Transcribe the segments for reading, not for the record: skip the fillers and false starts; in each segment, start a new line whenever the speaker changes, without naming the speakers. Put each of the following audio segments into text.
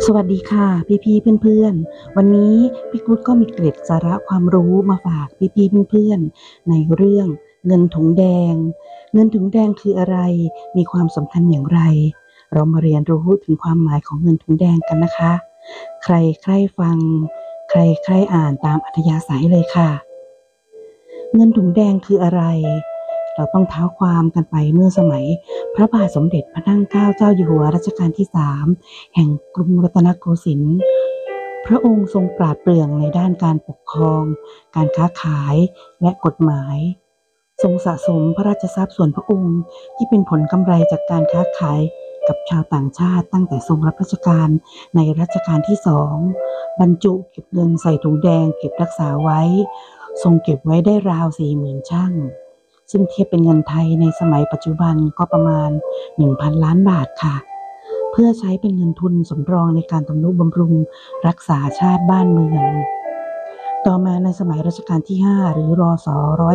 สวัสดีค่ะพี่ๆเพื่อนๆวันนี้พี่กุ๊ดก็มีเกร็ดสาระความรู้มาฝากพี่ๆเพื่อนๆในเรื่องเงินถุงแดงเงินถุงแดงคืออะไรมีความสำคัญอย่างไรเรามาเรียนรู้ถึงความหมายของเงินถุงแดงกันนะคะใครใครฟังใครใครอ่านตามอัธยาศัยเลยค่ะเงินถุงแดงคืออะไรเราต้องเท้าความกันไปเมื่อสมัยพระบาทสมเด็จพระนั่งเกล้าเจ้าอยู่หัวรัชกาลที่3แห่งกรุงรัตนโกสินทร์พระองค์ทรงปราดเปรื่องในด้านการปกครองการค้าขายและกฎหมายทรงสะสมพระราชทรัพย์ส่วนพระองค์ที่เป็นผลกำไรจากการค้าขายกับชาวต่างชาติตั้งแต่ทรงรับราชการในรัชกาลที่2บรรจุเก็บเงินใส่ถุงแดงเก็บรักษาไว้ทรงเก็บไว้ได้ราว 40,000 ชั่งซึ่งเทียบเป็นเงินไทยในสมัยปัจจุบันก็ประมาณ 1,000 ล้านบาทค่ะเพื่อใช้เป็นเงินทุนสำรองในการทำนุบำรุงรักษาชาติบ้านเมืองต่อมาในสมัยรัชกาลที่5หรือรศ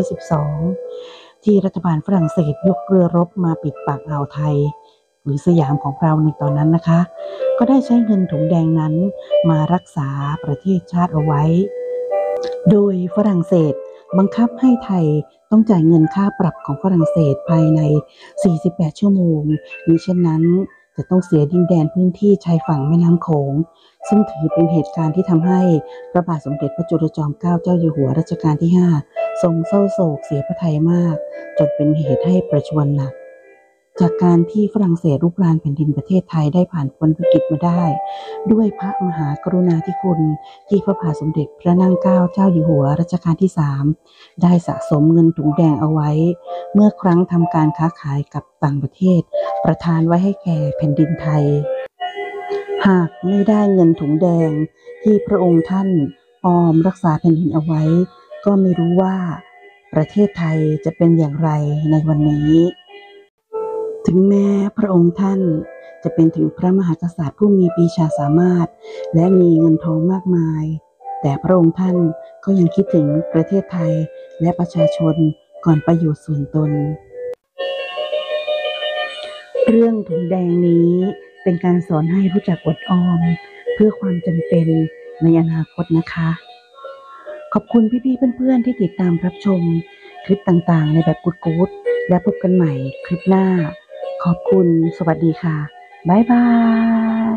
112ที่รัฐบาลฝรั่งเศสยกเรือรบมาปิดปากอ่าวไทยหรือสยามของเราในตอนนั้นนะคะก็ได้ใช้เงินถุงแดงนั้นมารักษาประเทศชาติเอาไว้โดยฝรั่งเศสบังคับให้ไทยต้องจ่ายเงินค่าปรับของฝรั่งเศสภายใน48ชั่วโมงมิเช่นนั้นจะต้องเสียดินแดนพื้นที่ชายฝั่งแม่น้ำโขงซึ่งถือเป็นเหตุการณ์ที่ทำให้พระบาทสมเด็จพระจุลจอมเกล้าเจ้าอยู่หัวรัชกาลที่5ทรงเศร้าโศกเสียพระทัยมากจนเป็นเหตุให้ประชวรหนักจากการที่ฝรั่งเศสรุกรานแผ่นดินประเทศไทยได้ผ่านพ้นวิกฤตมาได้ด้วยพระมหากรุณาธิคุณที่พระบาทสมเด็จพระนั่งเกล้าเจ้าอยู่หัวรัชกาลที่3ได้สะสมเงินถุงแดงเอาไว้เมื่อครั้งทำการค้าขายกับต่างประเทศประทานไว้ให้แก่แผ่นดินไทยหากไม่ได้เงินถุงแดงที่พระองค์ท่านออมรักษาแผ่นดินเอาไว้ก็ไม่รู้ว่าประเทศไทยจะเป็นอย่างไรในวันนี้ถึงแม้พระองค์ท่านจะเป็นถึงพระมหากษัตริย์ผู้มีปรีชาสามารถและมีเงินทองมากมายแต่พระองค์ท่านก็ยังคิดถึงประเทศไทยและประชาชนก่อนประโยชน์ส่วนตนเรื่องถุงแดงนี้เป็นการสอนให้รู้จักอดออมเพื่อความจำเป็นในอนาคตนะคะขอบคุณพี่ๆเพื่อนๆที่ติดตามรับชมคลิปต่างๆในแบบกู๊ดๆและพบกันใหม่คลิปหน้าขอบคุณสวัสดีค่ะบ๊ายบาย